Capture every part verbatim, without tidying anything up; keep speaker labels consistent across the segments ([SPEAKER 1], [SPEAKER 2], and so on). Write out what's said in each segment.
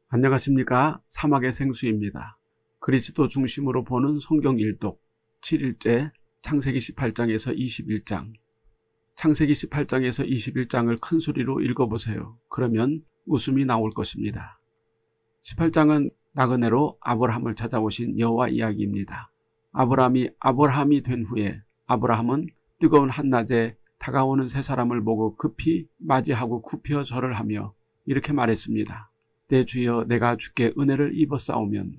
[SPEAKER 1] 안녕하십니까. 사막의 생수입니다. 그리스도 중심으로 보는 성경 일독 칠 일째 창세기 십팔 장에서 이십일 장. 창세기 십팔 장에서 이십일 장을 큰 소리로 읽어보세요. 그러면 웃음이 나올 것입니다. 십팔 장은 나그네로 아브라함을 찾아오신 여호와 이야기입니다. 아브라함이 아브라함이 된 후에 아브라함은 뜨거운 한낮에 다가오는 세 사람을 보고 급히 맞이하고 굽혀 절을 하며 이렇게 말했습니다. 내 주여, 내가 주께 은혜를 입었사오면.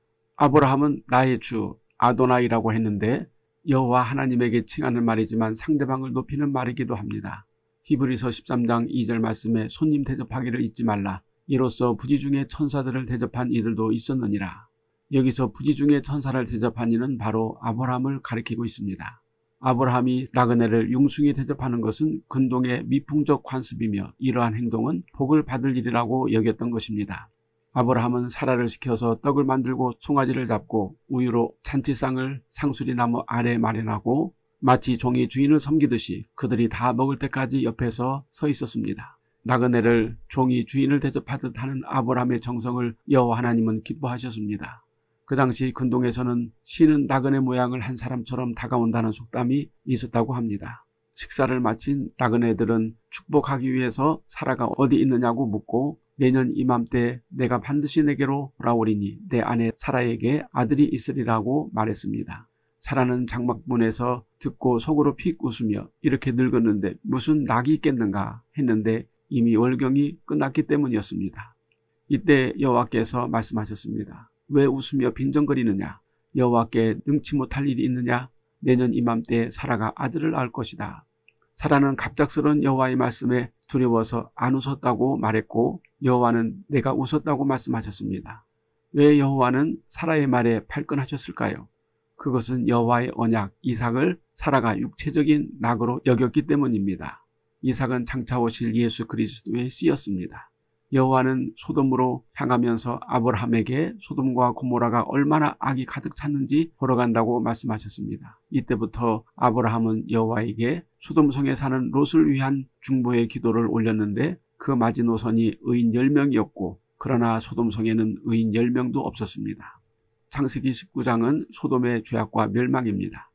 [SPEAKER 1] 아브라함은 나의 주 아도나이라고 했는데 여호와 하나님에게 칭하는 말이지만 상대방을 높이는 말이기도 합니다. 히브리서 십삼 장 이 절 말씀에 손님 대접하기를 잊지 말라. 이로써 부지중에 천사들을 대접한 이들도 있었느니라. 여기서 부지중에 천사를 대접한 이는 바로 아브라함을 가리키고 있습니다. 아브라함이 나그네를 융숭이 대접하는 것은 근동의 미풍적 관습이며 이러한 행동은 복을 받을 일이라고 여겼던 것입니다. 아브라함은 사라를 시켜서 떡을 만들고 송아지를 잡고 우유로 잔치상을 상수리나무 아래에 마련하고 마치 종이 주인을 섬기듯이 그들이 다 먹을 때까지 옆에서 서 있었습니다. 나그네를 종이 주인을 대접하듯 하는 아브라함의 정성을 여호와 하나님은 기뻐하셨습니다. 그 당시 근동에서는 신은 나그네 모양을 한 사람처럼 다가온다는 속담이 있었다고 합니다. 식사를 마친 나그네들은 축복하기 위해서 사라가 어디 있느냐고 묻고 내년 이맘때 내가 반드시 내게로 돌아오리니 내 아내 사라에게 아들이 있으리라고 말했습니다. 사라는 장막문에서 듣고 속으로 픽 웃으며 이렇게 늙었는데 무슨 낙이 있겠는가 했는데 이미 월경이 끝났기 때문이었습니다. 이때 여호와께서 말씀하셨습니다. 왜 웃으며 빈정거리느냐? 여호와께 능치 못할 일이 있느냐? 내년 이맘때 사라가 아들을 낳을 것이다. 사라는 갑작스러운 여호와의 말씀에 두려워서 안 웃었다고 말했고 여호와는 내가 웃었다고 말씀하셨습니다. 왜 여호와는 사라의 말에 발끈하셨을까요? 그것은 여호와의 언약 이삭을 사라가 육체적인 낙으로 여겼기 때문입니다. 이삭은 장차 오실 예수 그리스도의 씨였습니다. 여호와는 소돔으로 향하면서 아브라함에게 소돔과 고모라가 얼마나 악이 가득 찼는지 보러 간다고 말씀하셨습니다. 이때부터 아브라함은 여호와에게 소돔성에 사는 롯을 위한 중보의 기도를 올렸는데 그 마지노선이 의인 열 명이었고 그러나 소돔성에는 의인 열 명도 없었습니다. 창세기 십구 장은 소돔의 죄악과 멸망입니다.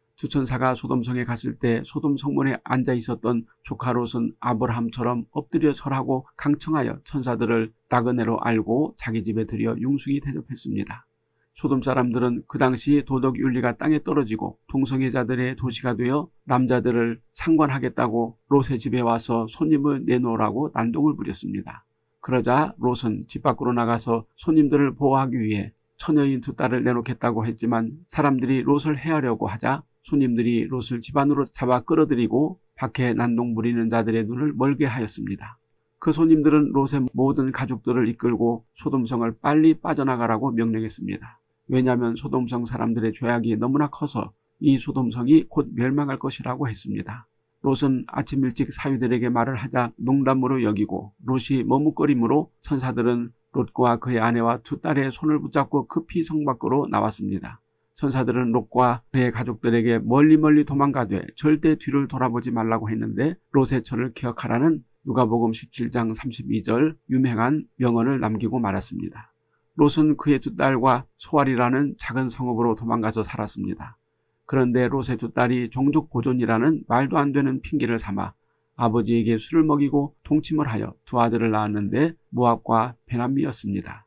[SPEAKER 1] 주천사가 소돔성에 갔을 때 소돔 성문에 앉아 있었던 조카 롯은 아브라함처럼 엎드려 설하고 강청하여 천사들을 나그네로 알고 자기 집에 들여 융숭이 대접했습니다. 소돔 사람들은 그 당시 도덕윤리가 땅에 떨어지고 동성애자들의 도시가 되어 남자들을 상관하겠다고 롯의 집에 와서 손님을 내놓으라고 난동을 부렸습니다. 그러자 롯은 집 밖으로 나가서 손님들을 보호하기 위해 처녀인 두 딸을 내놓겠다고 했지만 사람들이 롯을 해하려고 하자 손님들이 롯을 집 안으로 잡아 끌어들이고 밖에 난동 부리는 자들의 눈을 멀게 하였습니다. 그 손님들은 롯의 모든 가족들을 이끌고 소돔성을 빨리 빠져나가라고 명령했습니다. 왜냐하면 소돔성 사람들의 죄악이 너무나 커서 이 소돔성이 곧 멸망할 것이라고 했습니다. 롯은 아침 일찍 사위들에게 말을 하자 농담으로 여기고 롯이 머뭇거림으로 천사들은 롯과 그의 아내와 두 딸의 손을 붙잡고 급히 성 밖으로 나왔습니다. 천사들은 롯과 그의 가족들에게 멀리 멀리 도망가되 절대 뒤를 돌아보지 말라고 했는데 롯의 처를 기억하라는 누가복음 십칠 장 삼십이 절 유명한 명언을 남기고 말았습니다. 롯은 그의 두 딸과 소알이라는 작은 성읍으로 도망가서 살았습니다. 그런데 롯의 두 딸이 종족 보존이라는 말도 안 되는 핑계를 삼아 아버지에게 술을 먹이고 동침을 하여 두 아들을 낳았는데 모압과 베남미였습니다.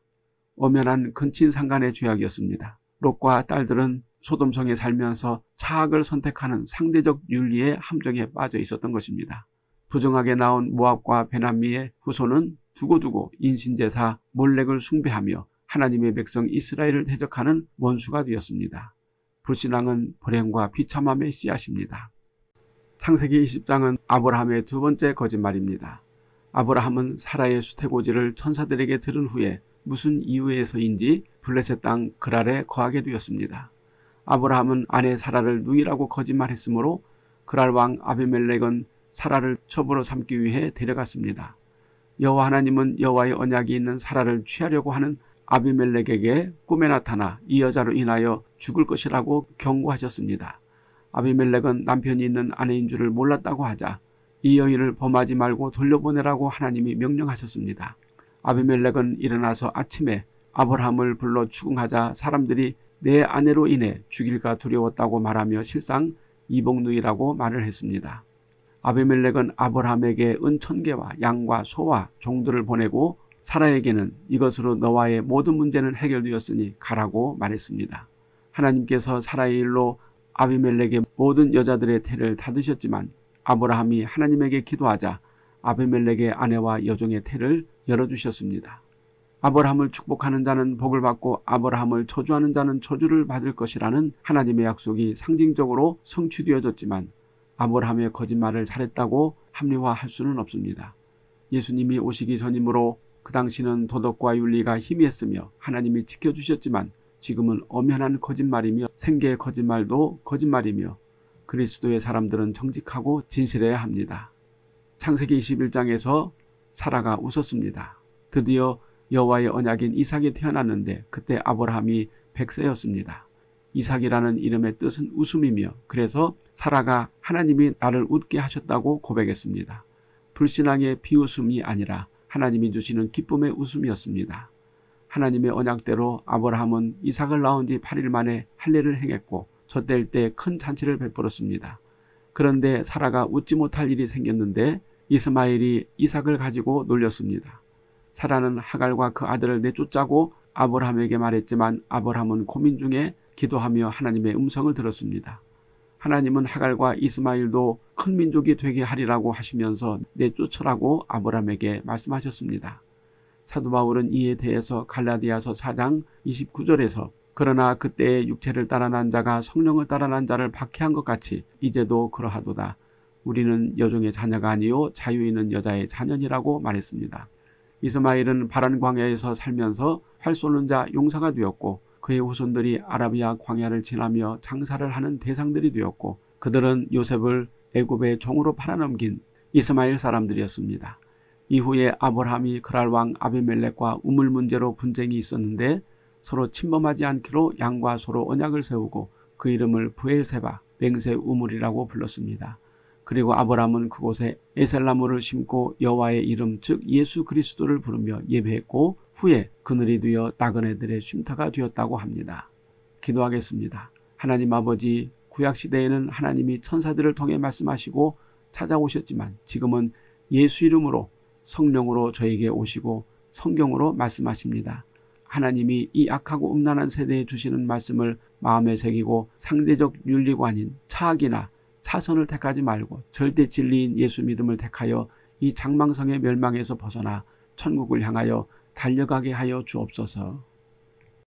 [SPEAKER 1] 엄연한 근친상간의 죄악이었습니다. 롯과 딸들은 소돔성에 살면서 차악을 선택하는 상대적 윤리의 함정에 빠져 있었던 것입니다. 부정하게 나온 모압과 베남미의 후손은 두고두고 인신제사 몰렉을 숭배하며 하나님의 백성 이스라엘을 대적하는 원수가 되었습니다. 불신앙은 불행과 비참함의 씨앗입니다. 창세기 이십 장은 아브라함의 두 번째 거짓말입니다. 아브라함은 사라의 수태고지를 천사들에게 들은 후에 무슨 이유에서인지 블레셋 땅 그랄에 거하게 되었습니다. 아브라함은 아내 사라를 누이라고 거짓말했으므로 그랄 왕 아비멜렉은 사라를 첩으로 삼기 위해 데려갔습니다. 여호와 하나님은 여호와의 언약이 있는 사라를 취하려고 하는 아비멜렉에게 꿈에 나타나 이 여자로 인하여 죽을 것이라고 경고하셨습니다. 아비멜렉은 남편이 있는 아내인 줄을 몰랐다고 하자 이 여인을 범하지 말고 돌려보내라고 하나님이 명령하셨습니다. 아비멜렉은 일어나서 아침에 아브라함을 불러 추궁하자 사람들이 내 아내로 인해 죽일까 두려웠다고 말하며 실상 이복누이라고 말을 했습니다. 아비멜렉은 아브라함에게 은 천 개와 양과 소와 종들을 보내고 사라에게는 이것으로 너와의 모든 문제는 해결되었으니 가라고 말했습니다. 하나님께서 사라의 일로 아비멜렉의 모든 여자들의 태를 닫으셨지만 아브라함이 하나님에게 기도하자 아비멜렉의 아내와 여종의 태를 열어주셨습니다. 아브라함을 축복하는 자는 복을 받고 아브라함을 저주하는 자는 저주를 받을 것이라는 하나님의 약속이 상징적으로 성취되어졌지만 아브라함의 거짓말을 잘했다고 합리화할 수는 없습니다. 예수님이 오시기 전이므로 그 당시는 도덕과 윤리가 희미했으며 하나님이 지켜주셨지만 지금은 엄연한 거짓말이며 생계의 거짓말도 거짓말이며 그리스도의 사람들은 정직하고 진실해야 합니다. 창세기 이십일 장에서 사라가 웃었습니다. 드디어 여호와의 언약인 이삭이 태어났는데 그때 아브라함이 백 세였습니다. 이삭이라는 이름의 뜻은 웃음이며 그래서 사라가 하나님이 나를 웃게 하셨다고 고백했습니다. 불신앙의 비웃음이 아니라 하나님이 주시는 기쁨의 웃음이었습니다. 하나님의 언약대로 아브라함은 이삭을 낳은 지 팔 일 만에 할례를 행했고 젖될 때 큰 잔치를 베풀었습니다. 그런데 사라가 웃지 못할 일이 생겼는데 이스마엘이 이삭을 가지고 놀렸습니다. 사라는 하갈과 그 아들을 내쫓자고 아브라함에게 말했지만 아브라함은 고민 중에 기도하며 하나님의 음성을 들었습니다. 하나님은 하갈과 이스마엘도 큰 민족이 되게 하리라고 하시면서 내쫓으라고 아브라함에게 말씀하셨습니다. 사도 바울은 이에 대해서 갈라디아서 사 장 이십구 절에서 그러나 그때의 육체를 따라 난 자가 성령을 따라 난 자를 박해한 것 같이 이제도 그러하도다. 우리는 여종의 자녀가 아니요 자유 있는 여자의 자녀니라고 말했습니다. 이스마엘은 바란 광야에서 살면서 활 쏘는 자 용사가 되었고 그의 후손들이 아라비아 광야를 지나며 장사를 하는 대상들이 되었고 그들은 요셉을 애굽의 종으로 팔아넘긴 이스마엘 사람들이었습니다. 이후에 아브라함이 그랄 왕 아비멜렉과 우물 문제로 분쟁이 있었는데 서로 침범하지 않기로 양과 소로 언약을 세우고 그 이름을 브엘세바 맹세 우물이라고 불렀습니다. 그리고 아브라함은 그곳에 에셀나무를 심고 여호와의 이름 즉 예수 그리스도를 부르며 예배했고 후에 그늘이 되어 나그네들의 쉼터가 되었다고 합니다. 기도하겠습니다. 하나님 아버지, 구약시대에는 하나님이 천사들을 통해 말씀하시고 찾아오셨지만 지금은 예수 이름으로 성령으로 저에게 오시고 성경으로 말씀하십니다. 하나님이 이 악하고 음란한 세대에 주시는 말씀을 마음에 새기고 상대적 윤리가 아닌 차악이나 차선을 택하지 말고 절대 진리인 예수 믿음을 택하여 이 장망성의 멸망에서 벗어나 천국을 향하여 달려가게 하여 주옵소서.